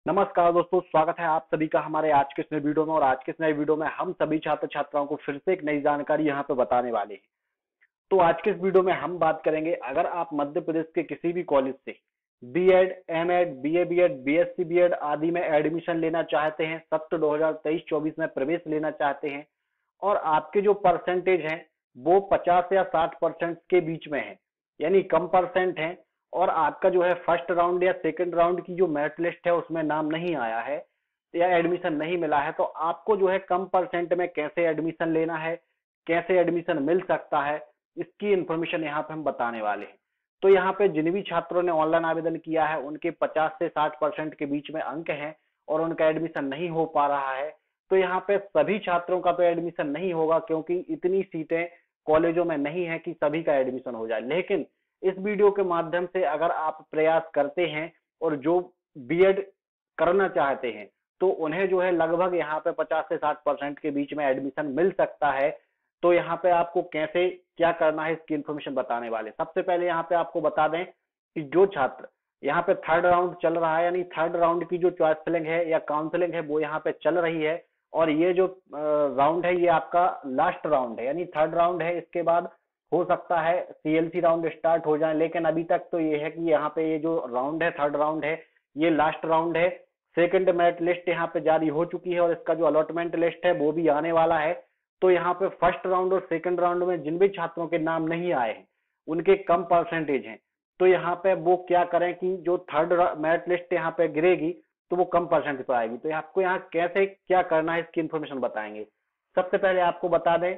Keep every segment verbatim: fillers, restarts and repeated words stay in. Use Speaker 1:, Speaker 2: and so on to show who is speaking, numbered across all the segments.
Speaker 1: नमस्कार दोस्तों, स्वागत है आप सभी का हमारे आज के इस नए वीडियो में। और आज के इस नए वीडियो में हम सभी छात्र छात्राओं को फिर से एक नई जानकारी यहाँ पे बताने वाले हैं। तो आज के इस वीडियो में हम बात करेंगे, अगर आप मध्य प्रदेश के किसी भी कॉलेज से BEd, MEd, BA BEd, BSc BEd आदि में एडमिशन लेना चाहते हैं, सत्र दो हजार तेईस चौबीस में प्रवेश लेना चाहते हैं और आपके जो परसेंटेज हैं वो पचास या साठ परसेंट के बीच में है, यानी कम परसेंट है, और आपका जो है फर्स्ट राउंड या सेकंड राउंड की जो मेरिट लिस्ट है उसमें नाम नहीं आया है या एडमिशन नहीं मिला है, तो आपको जो है कम परसेंट में कैसे एडमिशन लेना है, कैसे एडमिशन मिल सकता है, इसकी इंफॉर्मेशन यहाँ पे हम बताने वाले हैं। तो यहाँ पे जिन भी छात्रों ने ऑनलाइन आवेदन किया है उनके पचास से साठ परसेंट के बीच में अंक हैं और उनका एडमिशन नहीं हो पा रहा है, तो यहाँ पे सभी छात्रों का तो एडमिशन नहीं होगा, क्योंकि इतनी सीटें कॉलेजों में नहीं है कि सभी का एडमिशन हो जाए। लेकिन इस वीडियो के माध्यम से अगर आप प्रयास करते हैं और जो बीएड करना चाहते हैं तो उन्हें जो है लगभग यहाँ पे पचास से साठ परसेंट के बीच में एडमिशन मिल सकता है। तो यहाँ पे आपको कैसे क्या करना है इसकी इंफॉर्मेशन बताने वाले। सबसे पहले यहाँ पे आपको बता दें कि जो छात्र यहाँ पे थर्ड राउंड चल रहा है, यानी थर्ड राउंड की जो चॉइस फिलिंग है या काउंसलिंग है वो यहाँ पे चल रही है, और ये जो राउंड है ये आपका लास्ट राउंड है, यानी थर्ड राउंड है। इसके बाद हो सकता है सीएलसी राउंड स्टार्ट हो जाए, लेकिन अभी तक तो ये है कि यहाँ पे ये जो राउंड है थर्ड राउंड है ये लास्ट राउंड है। सेकंड मेरिट लिस्ट यहाँ पे जारी हो चुकी है और इसका जो अलॉटमेंट लिस्ट है वो भी आने वाला है। तो यहाँ पे फर्स्ट राउंड और सेकंड राउंड में जिन भी छात्रों के नाम नहीं आए हैं उनके कम परसेंटेज हैं, तो यहाँ पे वो क्या करें कि जो थर्ड मेरिट लिस्ट यहाँ पे गिरेगी तो वो कम परसेंटेज पर आएगी। तो आपको यहाँ कैसे क्या करना है इसकी इंफॉर्मेशन बताएंगे। सबसे पहले आपको बता दें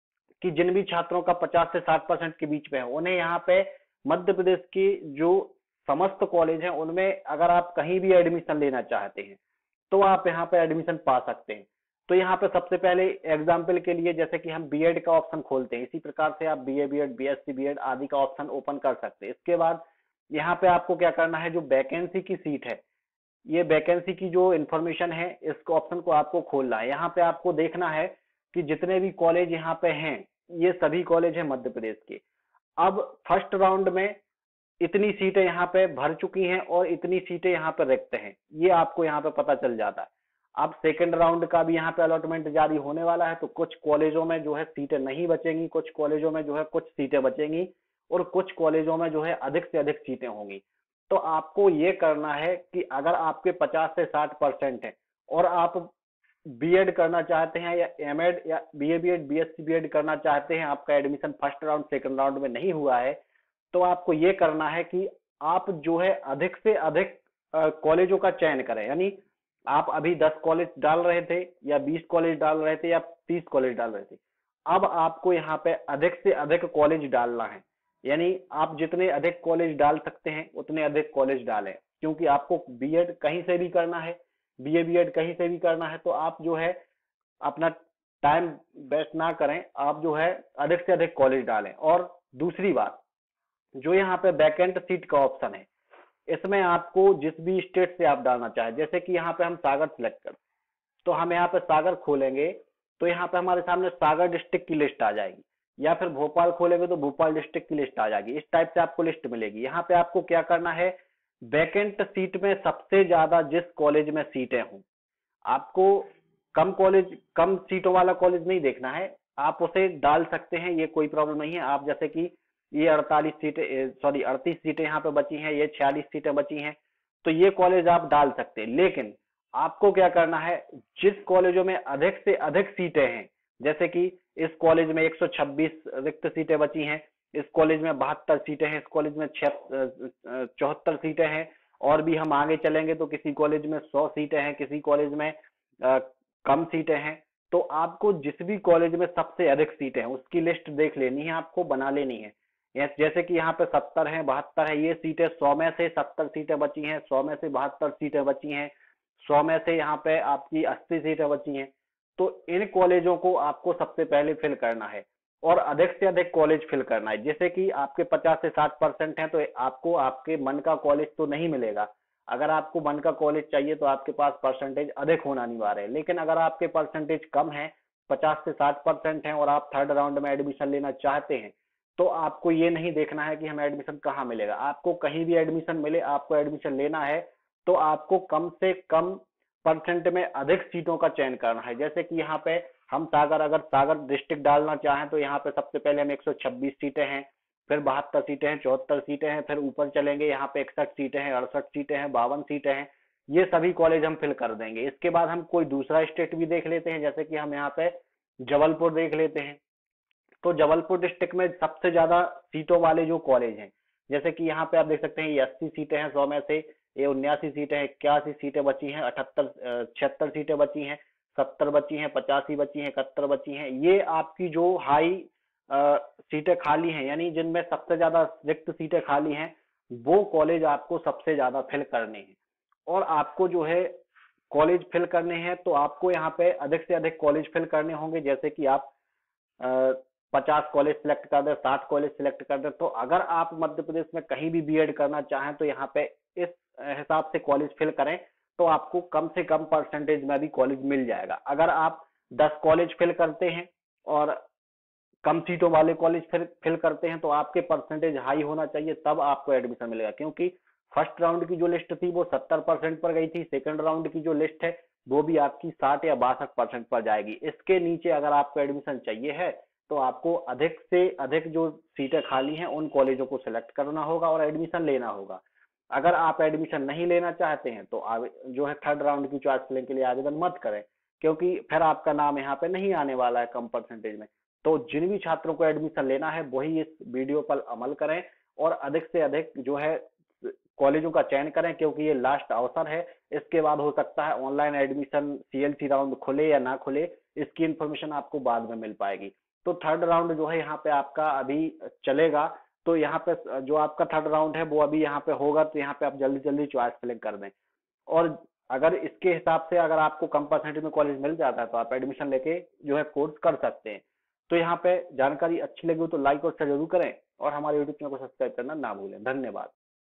Speaker 1: कि जिन भी छात्रों का पचास से साठ परसेंट के बीच में है उन्हें यहाँ पे मध्य प्रदेश की जो समस्त कॉलेज हैं उनमें अगर आप कहीं भी एडमिशन लेना चाहते हैं तो आप यहाँ पे एडमिशन पा सकते हैं। तो यहाँ पे सबसे पहले एग्जाम्पल के लिए जैसे कि हम बीएड का ऑप्शन खोलते हैं, इसी प्रकार से आप बीए बीएड, बीएससी बीएड आदि का ऑप्शन ओपन कर सकते हैं। इसके बाद यहाँ पे आपको क्या करना है, जो वैकेंसी की सीट है, ये वैकेंसी की जो इंफॉर्मेशन है इस ऑप्शन को आपको खोलना है। यहाँ पे आपको देखना है कि जितने भी कॉलेज यहाँ पे हैं ये सभी कॉलेज हैं मध्य प्रदेश के। अब फर्स्ट राउंड में इतनी सीटें यहाँ पे भर चुकी हैं और इतनी सीटें यहाँ पे रिक्त हैं, ये आपको यहाँ पे पता चल जाता है। अब सेकंड राउंड का भी यहाँ पे अलॉटमेंट जारी होने वाला है, तो कुछ कॉलेजों में जो है सीटें नहीं बचेंगी, कुछ कॉलेजों में जो है कुछ सीटें बचेंगी और कुछ कॉलेजों में जो है अधिक से अधिक सीटें होंगी। तो आपको ये करना है कि अगर आपके पचास से साठ परसेंट है और आप बीएड करना चाहते हैं या एमएड या बीए बीएड, बीएससी बीएड करना चाहते हैं, आपका admission first round second round में नहीं हुआ है, तो आपको ये करना है कि आप जो है अधिक से अधिक कॉलेजों का चयन करें। यानी आप अभी दस कॉलेज डाल रहे थे या बीस कॉलेज डाल रहे थे या तीस कॉलेज डाल रहे थे, अब आपको यहाँ पे अधिक से अधिक कॉलेज डालना है। यानी आप जितने अधिक कॉलेज डाल सकते हैं उतने अधिक कॉलेज डालें, क्योंकि आपको बीएड कहीं से भी करना है, बीए बीएड कहीं से भी करना है, तो आप जो है अपना टाइम वेस्ट ना करें, आप जो है अधिक से अधिक कॉलेज डालें। और दूसरी बात, जो यहाँ पे वैकेंट सीट का ऑप्शन है इसमें आपको जिस भी स्टेट से आप डालना चाहे, जैसे कि यहाँ पे हम सागर सिलेक्ट कर, तो हम यहाँ पे सागर खोलेंगे तो यहाँ पे हमारे सामने सागर डिस्ट्रिक्ट की लिस्ट आ जाएगी, या फिर भोपाल खोलेंगे तो भोपाल डिस्ट्रिक्ट की लिस्ट आ जाएगी। इस टाइप से आपको लिस्ट मिलेगी। यहाँ पे आपको क्या करना है, वैकेंट सीट में सबसे ज्यादा जिस कॉलेज में सीटें हों, आपको कम कॉलेज कम सीटों वाला कॉलेज नहीं देखना है, आप उसे डाल सकते हैं, ये कोई प्रॉब्लम नहीं है। आप जैसे कि ये अड़तालीस सीटें सॉरी अड़तीस सीटें यहाँ पे बची हैं, ये छियालीस सीटें बची हैं, तो ये कॉलेज आप डाल सकते हैं। लेकिन आपको क्या करना है, जिस कॉलेजों में अधिक से अधिक सीटें हैं, जैसे कि इस कॉलेज में एक सौ छब्बीस रिक्त सीटें बची हैं, इस कॉलेज में बहत्तर सीटें हैं, इस कॉलेज में चौहत्तर सीटें हैं, और भी हम आगे चलेंगे तो किसी कॉलेज में सौ सीटें हैं, किसी कॉलेज में आ, कम सीटें हैं। तो आपको जिस भी कॉलेज में सबसे अधिक सीटें हैं उसकी लिस्ट देख लेनी है, आपको बना लेनी है। जैसे कि यहाँ पे सत्तर है, बहत्तर है, ये सीटें सौ में से सत्तर सीटें बची हैं, सौ में से बहत्तर सीटें बची हैं, सौ में से यहाँ पे आपकी अस्सी सीटें बची हैं। तो इन कॉलेजों को आपको सबसे पहले फिल करना है और अधिक से अधिक कॉलेज फिल करना है। जैसे कि आपके पचास से साठ परसेंट है तो आपको आपके मन का कॉलेज तो नहीं मिलेगा। अगर आपको मन का कॉलेज चाहिए तो आपके पास परसेंटेज अधिक होना अनिवार्य है। लेकिन अगर आपके परसेंटेज कम है, पचास से साठ परसेंट है, और आप थर्ड राउंड में एडमिशन लेना चाहते हैं, तो आपको ये नहीं देखना है कि हमें एडमिशन कहाँ मिलेगा। आपको कहीं भी एडमिशन मिले, आपको एडमिशन लेना है तो आपको कम से कम परसेंट में अधिक सीटों का चयन करना है। जैसे कि यहाँ पे हम सागर, अगर सागर डिस्ट्रिक्ट डालना चाहें तो यहाँ पे सबसे पहले हम एक सौ छब्बीस सीटें हैं, फिर बहत्तर सीटें हैं, चौहत्तर सीटें हैं, फिर ऊपर चलेंगे यहाँ पे इकसठ सीटें हैं, अड़सठ सीटें हैं, बावन सीटें हैं। ये सभी कॉलेज हम फिल कर देंगे। इसके बाद हम कोई दूसरा स्टेट भी देख लेते हैं, जैसे कि हम यहाँ पे जबलपुर देख लेते हैं। तो जबलपुर डिस्ट्रिक्ट में सबसे ज्यादा सीटों वाले जो कॉलेज हैं, जैसे कि यहाँ पे आप देख सकते हैं ये अस्सी सीटें हैं सौ में से, ये उन्यासी सीटें हैं, इक्यासी सीटें बची हैं, अठहत्तर छिहत्तर सीटें बची हैं, सत्तर बची हैं, पचासी बची हैं, इकहत्तर बची हैं। ये आपकी जो हाई सीटें खाली हैं, यानी जिनमें सबसे ज्यादा रिक्त सीटें खाली हैं, वो कॉलेज आपको सबसे ज्यादा फिल करने हैं। और आपको जो है कॉलेज फिल करने हैं तो आपको यहाँ पे अधिक से अधिक कॉलेज फिल करने होंगे। जैसे कि आप पचास कॉलेज सिलेक्ट कर दे, साठ कॉलेज सिलेक्ट कर दे। तो अगर आप मध्य प्रदेश में कहीं भी बीएड करना चाहें तो यहाँ पे इस हिसाब से कॉलेज फिल करें तो आपको कम से कम परसेंटेज में भी कॉलेज मिल जाएगा। अगर आप दस कॉलेज फिल करते हैं और कम सीटों वाले कॉलेज फिल फिल करते हैं तो आपके परसेंटेज हाई होना चाहिए, तब आपको एडमिशन मिलेगा। क्योंकि फर्स्ट राउंड की जो लिस्ट थी वो सत्तर परसेंट पर गई थी, सेकंड राउंड की जो लिस्ट है वो भी आपकी साठ या बासठ परसेंट पर जाएगी। इसके नीचे अगर आपको एडमिशन चाहिए है तो आपको अधिक से अधिक जो सीटें खाली हैं उन कॉलेजों को सिलेक्ट करना होगा और एडमिशन लेना होगा। अगर आप एडमिशन नहीं लेना चाहते हैं तो जो है थर्ड राउंड की चॉइस फिलिंग के लिए आवेदन मत करें, क्योंकि फिर आपका नाम यहाँ पे नहीं आने वाला है कम परसेंटेज में। तो जिन भी छात्रों को एडमिशन लेना है वही इस वीडियो पर अमल करें और अधिक से अधिक जो है कॉलेजों का चयन करें, क्योंकि ये लास्ट अवसर है। इसके बाद हो सकता है ऑनलाइन एडमिशन सीएलसी राउंड खुले या ना खुले, इसकी इंफॉर्मेशन आपको बाद में मिल पाएगी। तो थर्ड राउंड जो है यहाँ पे आपका अभी चलेगा। तो यहाँ पे जो आपका थर्ड राउंड है वो अभी यहाँ पे होगा, तो यहाँ पे आप जल्दी जल्दी चॉइस फिलिंग कर दें। और अगर इसके हिसाब से अगर आपको कम परसेंटेज में कॉलेज मिल जाता है तो आप एडमिशन लेके जो है कोर्स कर सकते हैं। तो यहाँ पे जानकारी अच्छी लगी हो तो लाइक और शेयर जरूर करें और हमारे यूट्यूब चैनल को सब्सक्राइब करना ना भूलें। धन्यवाद।